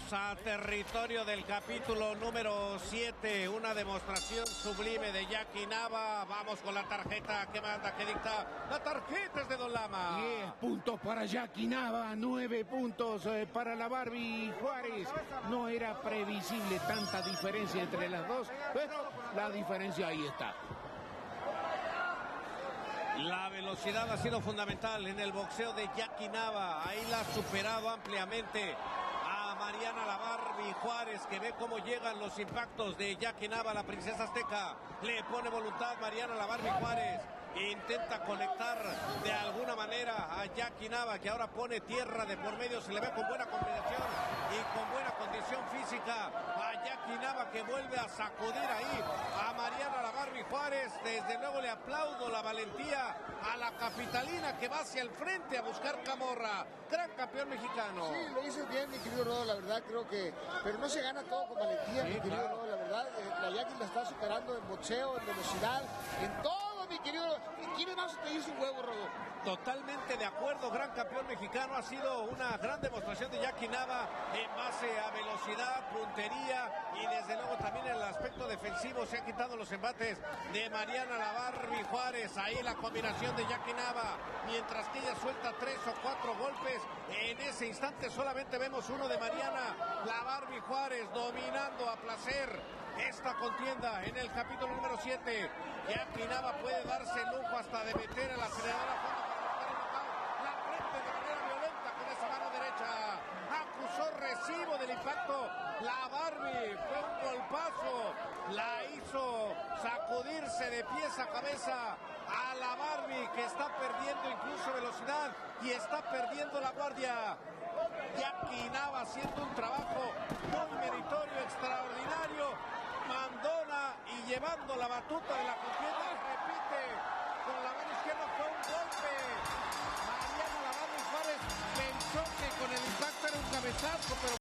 Vamos a territorio del capítulo número 7, una demostración sublime de Jackie Nava. Vamos con la tarjeta que manda, que dicta. La tarjeta es de Don Lama. 10 puntos para Jackie Nava, 9 puntos para la Barbie Juárez. No era previsible tanta diferencia entre las dos, pero la diferencia ahí está. La velocidad ha sido fundamental en el boxeo de Jackie Nava. Ahí la ha superado ampliamente a Mariana la Barbie Juárez, que ve cómo llegan los impactos de Jackie Nava, la princesa azteca. Le pone voluntad Mariana la Barbie Juárez. Intenta conectar de alguna manera a Jackie Nava, que ahora pone tierra de por medio. Se le ve con buena combinación y con buena condición física a Jackie Nava, que vuelve a sacudir ahí a Mariana la Barbie Juárez. Desde luego le aplaudo la valentía a la capitalina, que va hacia el frente a buscar camorra. Gran campeón mexicano. Sí, lo hizo bien, mi querido Rodo, la verdad creo que... Pero no se gana todo con valentía, sí, mi querido Rodo, la verdad. La Jackie la está superando en boxeo, en velocidad, en todo, mi querido. ¿Quién más te dice un huevo, Rodo? Totalmente de acuerdo, gran campeón mexicano. Ha sido una gran demostración de Jackie Nava en base a velocidad, puntería y desde luego también en el aspecto defensivo. Se han quitado los embates de Mariana la Barbie Juárez. Ahí la combinación de Jackie Nava, mientras que ella suelta 3 o 4 golpes. En ese instante solamente vemos uno de Mariana la Barbie Juárez dominando a placer esta contienda en el capítulo número 7. Jackie Nava puede darse el lujo hasta de meter a la aceleradora a fondo para buscar el knockout. La frente de manera violenta con esa mano derecha. Acusó recibo del impacto. La Barbie fue un golpazo. La hizo sacudirse de pies a cabeza a la Barbie, que está perdiendo incluso velocidad y está perdiendo la guardia. Jackie Nava haciendo un trabajo muy meritorio, extraordinario. Mandona y llevando la batuta de la contienda, repite con la mano izquierda, fue un golpe. Mariana la Barbie Juárez pensó que con el impacto era un cabezazo, pero